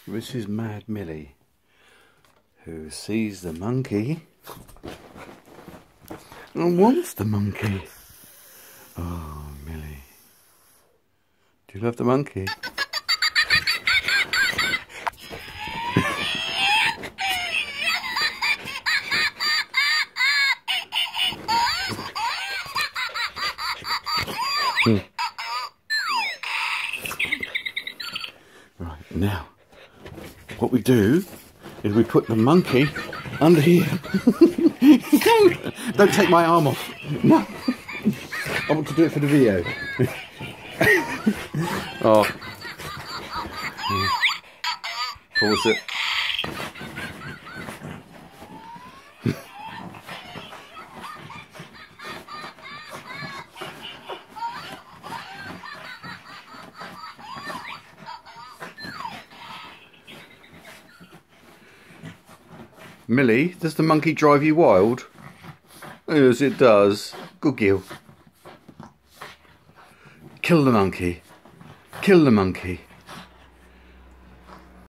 This is Mad Millie, who sees the monkey and wants the monkey. Oh, Millie. Do you love the monkey? Right, now, what we do is we put the monkey under here. Don't take my arm off. No. I want to do it for the video. Oh. Pause it. Millie, does the monkey drive you wild? Yes, it does. Good girl. Kill the monkey. Kill the monkey.